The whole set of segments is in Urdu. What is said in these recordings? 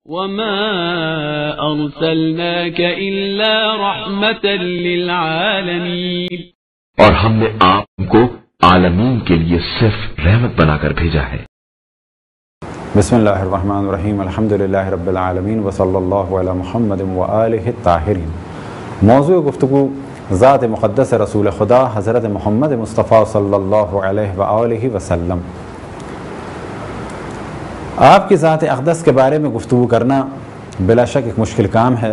وما أرسلناك إلا رحمة للعالمين، اور ہم نے آپ کو عالمین کے لیے صرف رحمت بنا کر بھیجا ہے۔ بسم اللہ الرحمن الرحیم، الحمدللہ رب العالمین، وصلی اللہ علی محمد وآلہ الطاہرین۔ موضوع گفتگو ذات مقدس رسول خدا حضرت محمد مصطفیٰ صلی اللہ علیہ وآلہ وسلم۔ آپ کی ذات اقدس کے بارے میں گفتگو کرنا بلا شک ایک مشکل کام ہے،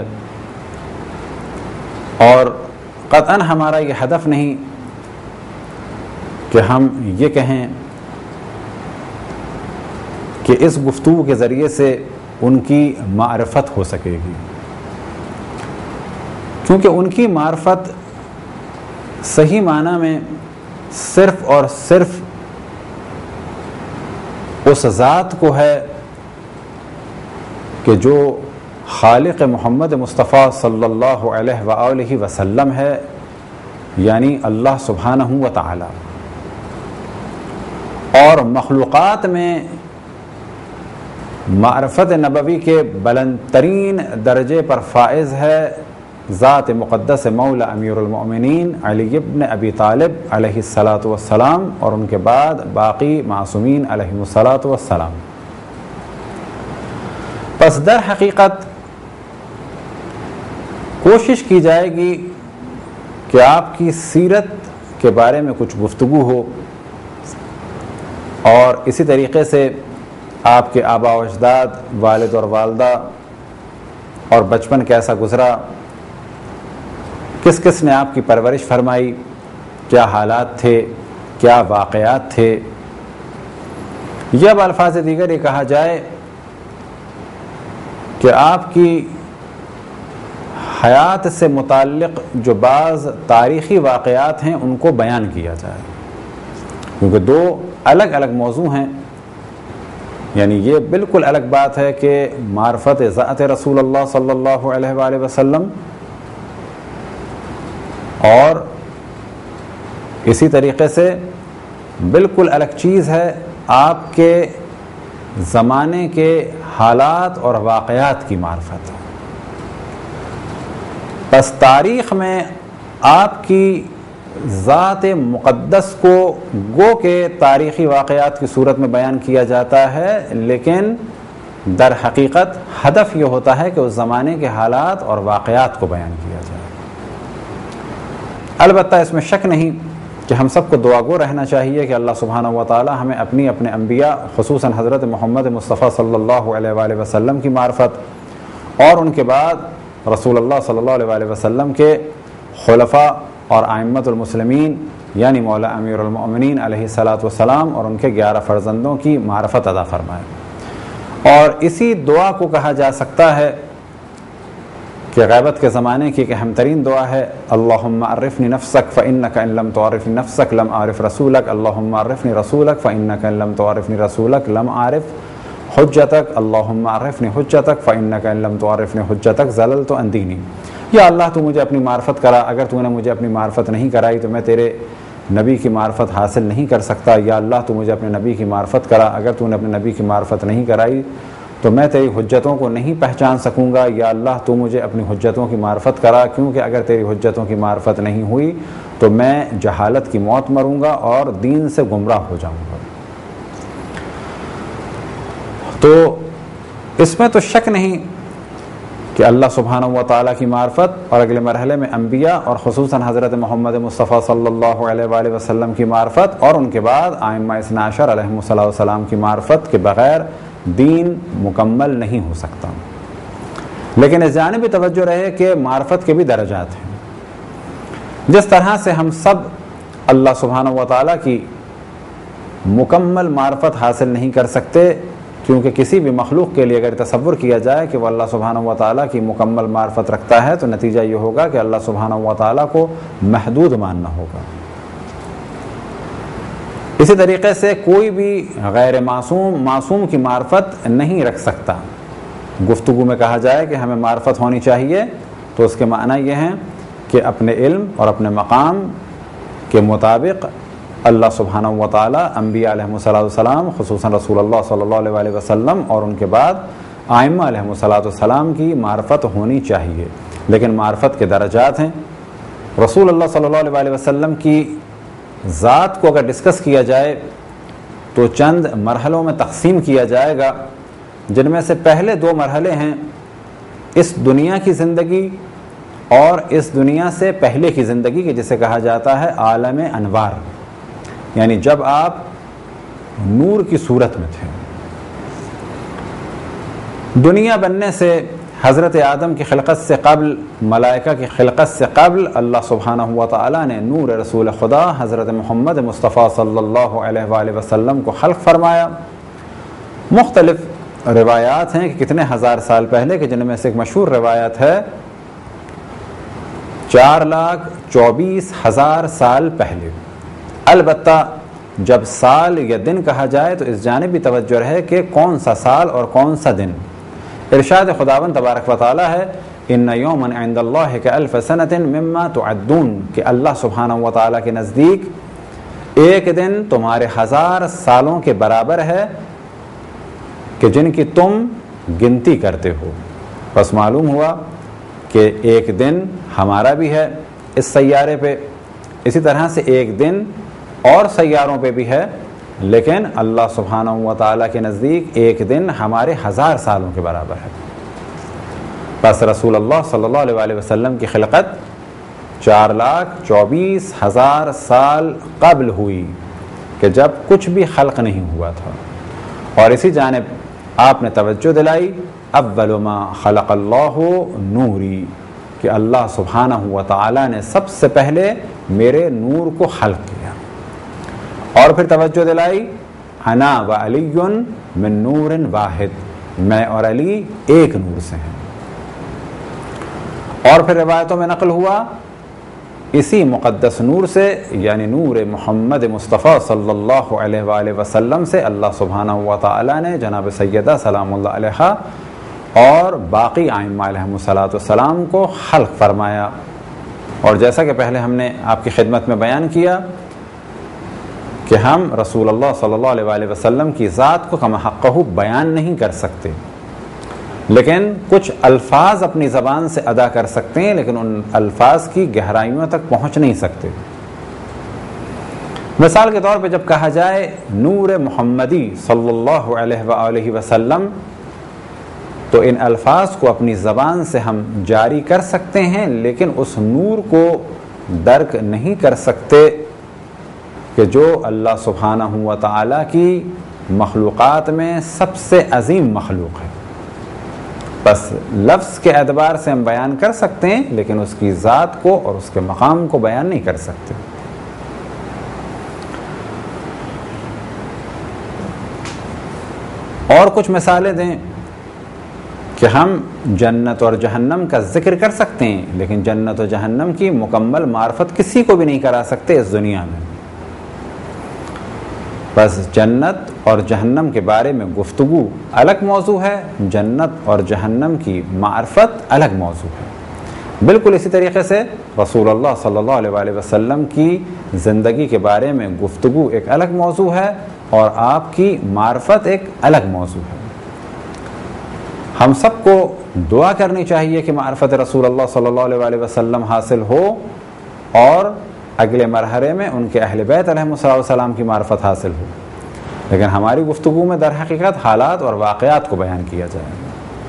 اور قطعاً ہمارا یہ ہدف نہیں کہ ہم یہ کہیں کہ اس گفتگو کے ذریعے سے ان کی معرفت ہو سکے گی، کیونکہ ان کی معرفت صحیح معنی میں صرف اور صرف اس ذات کو ہے کہ جو خالق محمد مصطفیٰ صلی اللہ علیہ وآلہ وسلم ہے، یعنی اللہ سبحانہ و تعالی، اور مخلوقات میں معرفت نبوی کے بلند ترین درجے پر فائز ہے ذات مقدس مولا امیر المؤمنین علی ابن ابی طالب علیہ الصلاۃ والسلام، اور ان کے بعد باقی معصومین علیہم الصلاۃ والسلام۔ پس در حقیقت کوشش کی جائے گی کہ آپ کی سیرت کے بارے میں کچھ گفتگو ہو، اور اسی طریقے سے آپ کے آباء و اجداد، والد اور والدہ، اور بچپن کیسا گزرا، کس کس نے آپ کی پرورش فرمائی، کیا حالات تھے، کیا واقعات تھے، یا بالفاظ دیگر یہ کہا جائے کہ آپ کی حیات سے متعلق جو بعض تاریخی واقعات ہیں ان کو بیان کیا جائے، کیونکہ دو الگ الگ موضوع ہیں۔ یعنی یہ بالکل الگ بات ہے کہ معرفت ذات رسول اللہ صلی اللہ علیہ وآلہ وسلم، اور اسی طریقے سے بالکل الگ چیز ہے آپ کے زمانے کے حالات اور واقعات کی معرفت۔ پس تاریخ میں آپ کی ذات مقدس کو گو کے تاریخی واقعات کی صورت میں بیان کیا جاتا ہے، لیکن در حقیقت ہدف یہ ہوتا ہے کہ اس زمانے کے حالات اور واقعات کو بیان کیا جائے۔ البتہ اس میں شک نہیں کہ ہم سب کو دعا گو رہنا چاہیے کہ اللہ سبحانہ و تعالی ہمیں اپنے انبیاء، خصوصاً حضرت محمد مصطفیٰ صلی اللہ علیہ وآلہ وسلم کی معرفت، اور ان کے بعد رسول اللہ صلی اللہ علیہ وآلہ وسلم کے خلفاء اور ائمۃ المسلمین، یعنی مولا امیر المؤمنین علیہ الصلاۃ والسلام اور ان کے 11 فرزندوں کی معرفت عطا فرمائے۔ اور اسی دعا کو کہا جا سکتا ہے کہ غیبت کے زمانے کی ایک اہم ترین دعا ہے، اللہم عرفنی نفسک فإنک ان لم تعرفنی نفسک لم اعرف رسولک، اللہم عرفنی رسولک فإنک ان لم تعرفنی رسولک لم اعرف حجتک، اللہم عرفنی حجتک فإنک ان لم تعرفنی حجتک زللت عن دینی۔ یا اللہ تو مجھے اپنی معرفت کرا، اگر تو نے مجھے اپنی معرفت نہیں کرائی تو میں تیرے نبی کی معرفت حاصل نہیں کر سکتا۔ یا اللہ تو مجھے اپنے نبی کی معرفت کرا، اگر تو نے اپنے نبی کی معرفت نہیں کرائی تو میں تیری حجتوں کو نہیں پہچان سکوں گا۔ یا اللہ تو مجھے اپنی حجتوں کی معرفت کرا، کیونکہ اگر تیری حجتوں کی معرفت نہیں ہوئی تو میں جہالت کی موت مروں گا اور دین سے گمراہ ہو جاؤں گا۔ تو اس میں تو شک نہیں کہ اللہ سبحانہ و تعالیٰ کی معرفت، اور اگلے مرحلے میں انبیاء اور خصوصاً حضرت محمد مصطفیٰ صلی اللہ علیہ وآلہ وسلم کی معرفت، اور ان کے بعد ائمہ اثنا عشر علیہم السلام کی معرفت کے بغیر دین مکمل نہیں ہو سکتا۔ لیکن اس جانب بھی توجہ رہے کہ معرفت کے بھی درجات ہیں۔ جس طرح سے ہم سب اللہ سبحانہ و تعالیٰ کی مکمل معرفت حاصل نہیں کر سکتے، کیونکہ کسی بھی مخلوق کے لیے اگر تصور کیا جائے کہ وہ اللہ سبحانہ و تعالیٰ کی مکمل معرفت رکھتا ہے تو نتیجہ یہ ہوگا کہ اللہ سبحانہ و تعالیٰ کو محدود ماننا ہوگا۔ اسی طریقے سے کوئی بھی غیر معصوم کی معرفت نہیں رکھ سکتا۔ گفتگو میں کہا جائے کہ ہمیں معرفت ہونی چاہیے تو اس کے معنی یہ ہیں کہ اپنے علم اور اپنے مقام کے مطابق اللہ سبحانہ و تعالی انبیاء علیہ السلام خصوصاً رسول اللہ صلی اللہ علیہ وسلم اور ان کے بعد آئمہ علیہم کی معرفت ہونی چاہیے، لیکن معرفت کے درجات ہیں۔ رسول اللہ صلی اللہ علیہ وسلم کی ذات کو اگر ڈسکس کیا جائے تو چند مرحلوں میں تقسیم کیا جائے گا، جن میں سے پہلے 2 مرحلے ہیں اس دنیا کی زندگی اور اس دنیا سے پہلے کی زندگی کے، جسے کہا جاتا ہے عالم انوار، یعنی جب آپ نور کی صورت میں تھے۔ دنیا بننے سے، حضرت آدم کی خلقت سے قبل، ملائکہ کی خلقت سے قبل، اللہ سبحانہ و تعالیٰ نے نور رسول خدا حضرت محمد مصطفیٰ صلی اللہ علیہ وآلہ وسلم کو خلق فرمایا۔ مختلف روایات ہیں کہ کتنے ہزار سال پہلے، کہ جن میں سے ایک مشہور روایت ہے 4,24,000 سال پہلے۔ البتہ جب سال یا دن کہا جائے تو اس جانب بھی توجہ رہے کہ کون سا سال اور کون سا دن۔ ارشاد خداوند تبارک و تعالی ہے ان یوما عند اللہ کالف سنۃ مما تعدون، کہ اللہ سبحانہ و تعالیٰ کے نزدیک ایک دن تمہارے 1000 سالوں کے برابر ہے کہ جن کی تم گنتی کرتے ہو۔ بس معلوم ہوا کہ ایک دن ہمارا بھی ہے اس سیارے پہ، اسی طرح سے ایک دن اور سیاروں پہ بھی ہے، لیکن اللہ سبحانہ و تعالیٰ کے نزدیک ایک دن ہمارے 1000 سالوں کے برابر ہے۔ بس رسول اللہ صلی اللہ علیہ وآلہ وسلم کی خلقت 4,24,000 سال قبل ہوئی، کہ جب کچھ بھی خلق نہیں ہوا تھا، اور اسی جانب آپ نے توجہ دلائی اول ما خلق اللہ نوری، کہ اللہ سبحانہ و تعالیٰ نے سب سے پہلے میرے نور کو خلق کیا، اور پھر توجہ دلائی انا و علی من نور واحد، میں اور علی ایک نور سے ہیں۔ اور پھر روایتوں میں نقل ہوا اسی مقدس نور سے، یعنی نور محمد مصطفیٰ صلی اللہ علیہ وآلہ وسلم سے اللہ سبحانہ و تعالیٰ نے جناب سیدہ سلام اللہ علیہا اور باقی ائمہ علیہم السلام کو خلق فرمایا۔ اور جیسا کہ پہلے ہم نے آپ کی خدمت میں بیان کیا کہ ہم رسول اللہ صلی اللہ علیہ وآلہ وسلم کی ذات کو کما حقہ بیان نہیں کر سکتے، لیکن کچھ الفاظ اپنی زبان سے ادا کر سکتے ہیں، لیکن ان الفاظ کی گہرائیوں تک پہنچ نہیں سکتے۔ مثال کے طور پہ جب کہا جائے نور محمدی صلی اللہ علیہ وآلہ وسلم، تو ان الفاظ کو اپنی زبان سے ہم جاری کر سکتے ہیں، لیکن اس نور کو درک نہیں کر سکتے کہ جو اللہ سبحانہ و تعالیٰ کی مخلوقات میں سب سے عظیم مخلوق ہے۔ بس لفظ کے اعتبار سے ہم بیان کر سکتے ہیں، لیکن اس کی ذات کو اور اس کے مقام کو بیان نہیں کر سکتے۔ اور کچھ مثالیں دیں کہ ہم جنت اور جہنم کا ذکر کر سکتے ہیں، لیکن جنت و جہنم کی مکمل معرفت کسی کو بھی نہیں کرا سکتے اس دنیا میں۔ بس جنت اور جہنم کے بارے میں گفتگو الگ موضوع ہے، جنت اور جہنم کی معرفت الگ موضوع ہے۔ بالکل اسی طریقے سے رسول اللہ صلی اللہ علیہ وآلہ وسلم کی زندگی کے بارے میں گفتگو ایک الگ موضوع ہے، اور آپ کی معرفت ایک الگ موضوع ہے۔ ہم سب کو دعا کرنی چاہیے کہ معرفت رسول اللہ صلی اللہ علیہ وآلہ وسلم حاصل ہو، اور اگلے مرحلے میں ان کے اہل بیت علیہم السلام کی معرفت حاصل ہو، لیکن ہماری گفتگو میں در حقیقت حالات اور واقعات کو بیان کیا جائے گا۔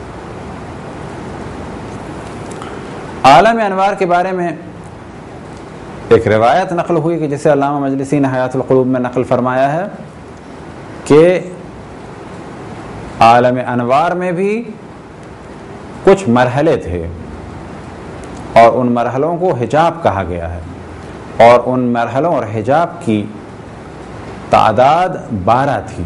عالم انوار کے بارے میں ایک روایت نقل ہوئی کہ جسے علامہ مجلسی نے حیات القلوب میں نقل فرمایا ہے کہ عالم انوار میں بھی کچھ مرحلے تھے، اور ان مرحلوں کو حجاب کہا گیا ہے، اور ان مرحلوں اور حجاب کی تعداد 12 تھی،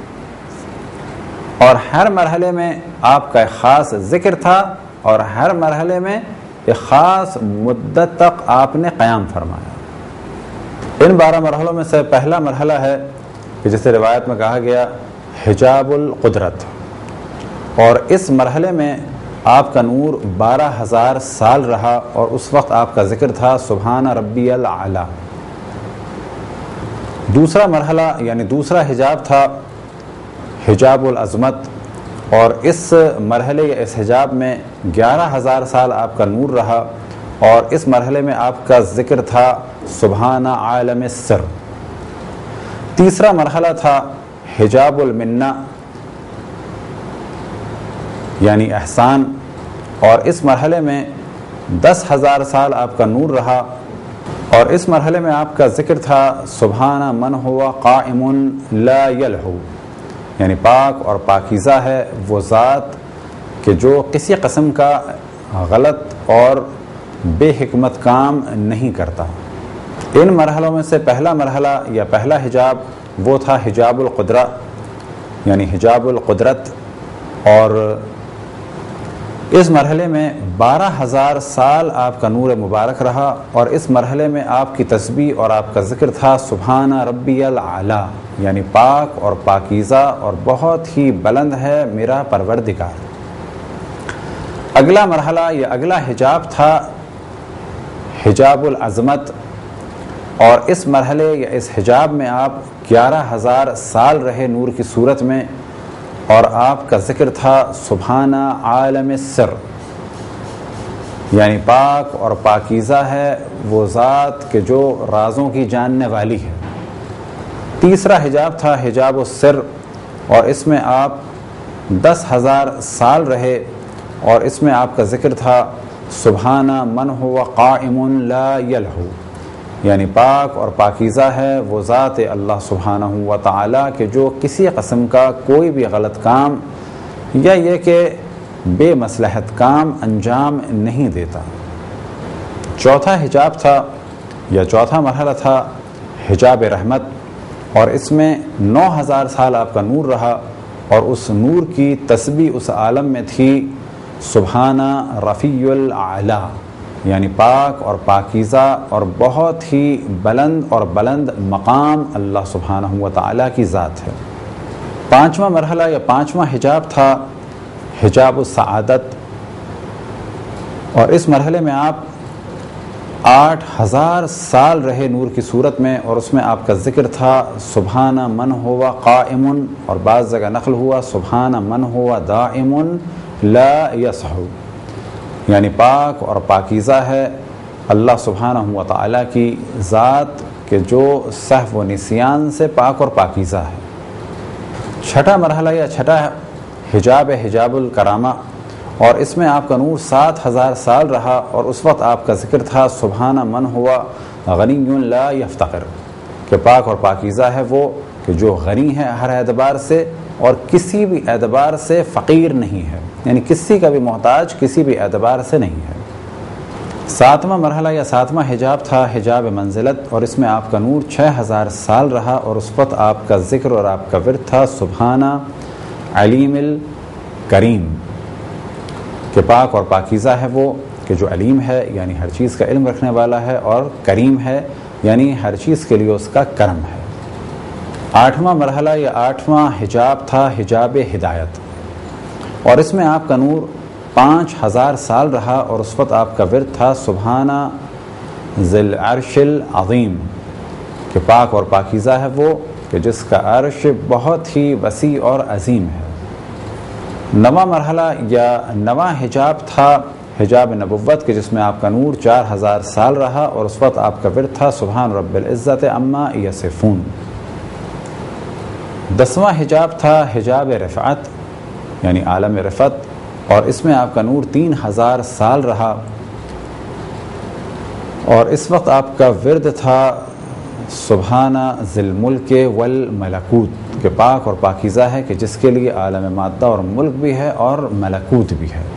اور ہر مرحلے میں آپ کا ایک خاص ذکر تھا، اور ہر مرحلے میں ایک خاص مدت تک آپ نے قیام فرمایا۔ ان 12 مرحلوں میں سے پہلا مرحلہ ہے کہ جسے روایت میں کہا گیا حجاب القدرت، اور اس مرحلے میں آپ کا نور 12,000 سال رہا، اور اس وقت آپ کا ذکر تھا سبحان ربی الاعلی۔ دوسرا مرحلہ یعنی دوسرا حجاب تھا حجاب العظمت، اور اس مرحلے یا اس حجاب میں 11,000 سال آپ کا نور رہا، اور اس مرحلے میں آپ کا ذکر تھا سبحان عالم السر۔ تیسرا مرحلہ تھا حجاب المنہ یعنی احسان، اور اس مرحلے میں 10,000 سال آپ کا نور رہا، اور اس مرحلے میں آپ کا ذکر تھا سبحان من ہوا قائم لا یلہو، یعنی پاک اور پاکیزہ ہے وہ ذات کہ جو کسی قسم کا غلط اور بے حکمت کام نہیں کرتا۔ ان مرحلوں میں سے پہلا مرحلہ یا پہلا حجاب وہ تھا حجاب القدرہ یعنی حجاب القدرت، اور اس مرحلے میں 12,000 سال آپ کا نور مبارک رہا، اور اس مرحلے میں آپ کی تسبیح اور آپ کا ذکر تھا سبحان ربی الاعلیٰ، یعنی پاک اور پاکیزہ اور بہت ہی بلند ہے میرا پروردگار۔ اگلا مرحلہ یا اگلا حجاب تھا حجاب العظمت، اور اس مرحلے یا اس حجاب میں آپ 11,000 سال رہے نور کی صورت میں، اور آپ کا ذکر تھا سبحان عالم السر، یعنی پاک اور پاکیزہ ہے وہ ذات کہ جو رازوں کی جاننے والی ہے۔ تیسرا حجاب تھا حجاب السر، اور اس میں آپ 10,000 سال رہے، اور اس میں آپ کا ذکر تھا سبحان من ہوا قائم لا یلہو، یعنی پاک اور پاکیزہ ہے وہ ذات اللہ سبحانہ و تعالی کہ جو کسی قسم کا کوئی بھی غلط کام یا یہ کہ بے مصلحت کام انجام نہیں دیتا۔ چوتھا حجاب تھا یا چوتھا مرحلہ تھا حجاب رحمت، اور اس میں 9,000 سال آپ کا نور رہا، اور اس نور کی تسبیح اس عالم میں تھی سبحان رفیع الاعلیٰ، یعنی پاک اور پاکیزہ اور بہت ہی بلند اور بلند مقام اللہ سبحانہ و تعالیٰ کی ذات ہے۔ پانچواں مرحلہ یا پانچواں حجاب تھا حجاب السعادت، اور اس مرحلے میں آپ 8,000 سال رہے نور کی صورت میں، اور اس میں آپ کا ذکر تھا سبحان من ہوا قائم، اور بعض جگہ نقل ہوا سبحان من ہوا دائم لا یسہو، یعنی پاک اور پاکیزہ ہے اللہ سبحانہ و تعالیٰ کی ذات کہ جو سہو و نسیان سے پاک اور پاکیزہ ہے۔ چھٹا مرحلہ یا چھٹا حجاب حجاب الکرامہ، اور اس میں آپ کا نور 7,000 سال رہا، اور اس وقت آپ کا ذکر تھا سبحان من ہوا غنی لا یفتقر، کہ پاک اور پاکیزہ ہے وہ کہ جو غنی ہے ہر اعتبار سے اور کسی بھی اعتبار سے فقیر نہیں ہے، یعنی کسی کا بھی محتاج کسی بھی اعتبار سے نہیں ہے۔ ساتواں مرحلہ یا ساتواں حجاب تھا حجاب منزلت، اور اس میں آپ کا نور 6,000 سال رہا، اور اس وقت آپ کا ذکر اور آپ کا ورد تھا سبحان علیم الکریم، کہ پاک اور پاکیزہ ہے وہ کہ جو علیم ہے یعنی ہر چیز کا علم رکھنے والا ہے، اور کریم ہے یعنی ہر چیز کے لیے اس کا کرم ہے۔ آٹھواں مرحلہ یا آٹھواں حجاب تھا حجاب ہدایت، اور اس میں آپ کا نور 5,000 سال رہا، اور اس وقت آپ کا ورد تھا سبحان ذی العرش العظیم، کہ پاک اور پاکیزہ ہے وہ کہ جس کا عرش بہت ہی وسیع اور عظیم ہے۔ نواں مرحلہ یا نواں حجاب تھا حجاب نبوت، کہ جس میں آپ کا نور 4,000 سال رہا، اور اس وقت آپ کا ورد تھا سبحان رب العزت عما یصفون۔ 10واں حجاب تھا حجاب رفعت یعنی عالم رفعت، اور اس میں آپ کا نور 3,000 سال رہا، اور اس وقت آپ کا ورد تھا سبحان ذی الملک والملکوت، کہ پاک اور پاکیزہ ہے کہ جس کے لیے عالم مادہ اور ملک بھی ہے اور ملکوت بھی ہے۔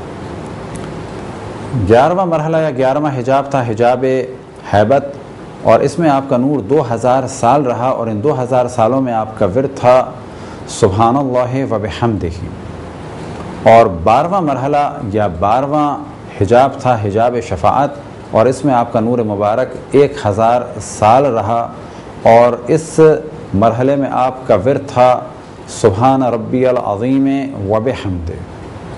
11واں مرحلہ یا 11واں حجاب تھا حجاب ہیبت، اور اس میں آپ کا نور 2,000 سال رہا، اور ان 2,000 سالوں میں آپ کا ورد تھا سبحان اللہ و بحمدہ۔ اور 12واں مرحلہ یا 12واں حجاب تھا حجاب شفاعت، اور اس میں آپ کا نور مبارک 1,000 سال رہا، اور اس مرحلے میں آپ کا ورد تھا سبحان ربی العظیم و بحمدہ۔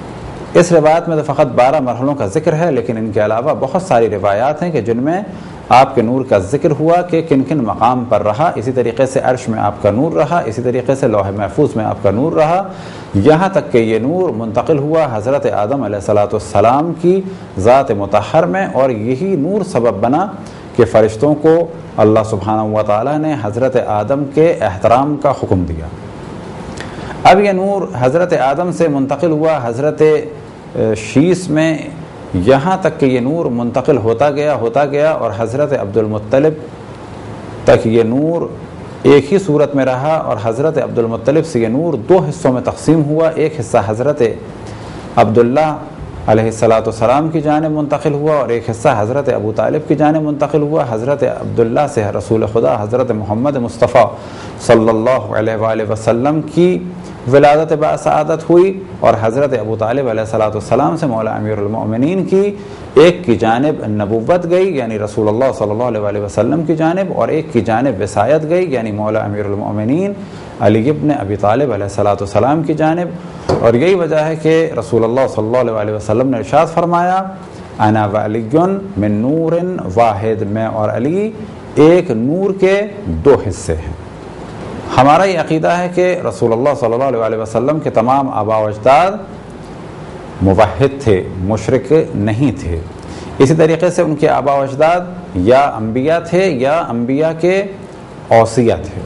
اس روایت میں تو فقط 12 مرحلوں کا ذکر ہے، لیکن ان کے علاوہ بہت ساری روایات ہیں کہ جن میں آپ کے نور کا ذکر ہوا کہ کن کن مقام پر رہا. اسی طریقے سے عرش میں آپ کا نور رہا، اسی طریقے سے لوح محفوظ میں آپ کا نور رہا، یہاں تک کہ یہ نور منتقل ہوا حضرت آدم علیہ السلام کی ذات مطہر میں، اور یہی نور سبب بنا کہ فرشتوں کو اللہ سبحانہ و تعالیٰ نے حضرت آدم کے احترام کا حکم دیا. اب یہ نور حضرت آدم سے منتقل ہوا حضرت شیس میں، یہاں تک کہ یہ نور منتقل ہوتا گیا اور حضرت عبد المطلب تک یہ نور ایک ہی صورت میں رہا، اور حضرت عبد المطلب سے یہ نور 2 حصوں میں تقسیم ہوا. ایک حصہ حضرت عبداللہ علیہ السلام کی جانب منتقل ہوا اور ایک حصہ حضرت ابو طالب کی جانب منتقل ہوا. حضرت عبداللہ سے رسول خدا حضرت محمد مصطفیٰ صلی اللہ علیہ وآلہ وسلم کی ولادت بسعادت ہوئی، اور حضرت ابو طالب علیہ السلام سے مولا امیر المؤمنین ایک کی جانب نبوت گئی یعنی رسول اللہ صلی اللہ علیہ وآلہ وسلم کی جانب، اور ایک کی جانب وصایت گئی یعنی مولا امیر المؤمنین علی ابن ابی طالب علیہ السلام کی جانب. اور یہی وجہ ہے کہ رسول اللہ صلی اللہ علیہ وآلہ وسلم نے ارشاد فرمایا انا وعلی من نور واحد، میں اور علی ایک نور کے 2 حصے ہیں. ہمارا یہ عقیدہ ہے کہ رسول اللہ صلی اللہ علیہ وآلہ وسلم کے تمام آبا و اجداد موحد تھے، مشرک نہیں تھے. اسی طریقے سے ان کے آبا و اجداد یا انبیاء تھے یا انبیاء کے اوصیہ تھے.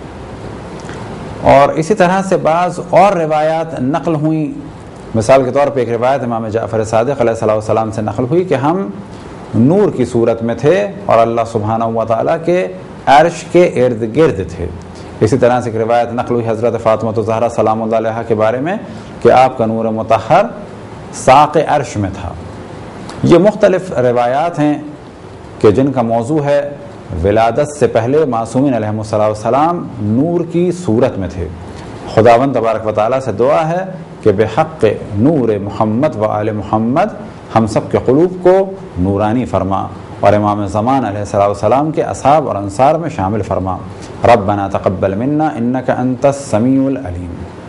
اور اسی طرح سے بعض اور روایات نقل ہوئیں. مثال کے طور پہ ایک روایت امام جعفر صادق علیہ السلام سے نقل ہوئی کہ ہم نور کی صورت میں تھے اور اللہ سبحانہ و تعالیٰ کے عرش کے ارد گرد تھے. اسی طرح سے ایک روایت نقل ہوئی حضرت فاطمہ الزہرا سلام اللہ علیہا کے بارے میں کہ آپ کا نور مطہر ساق عرش میں تھا. یہ مختلف روایات ہیں کہ جن کا موضوع ہے ولادت سے پہلے معصومین علیہم السلام نور کی صورت میں تھے. خداوند تبارک و تعالیٰ سے دعا ہے کہ بحق نور محمد و آل محمد ہم سب کے قلوب کو نورانی فرما، اور امام زمان علیہ السلام کے اصحاب اور انصار میں شامل فرما. ربنا تقبل منا انک انت السمیع العلیم.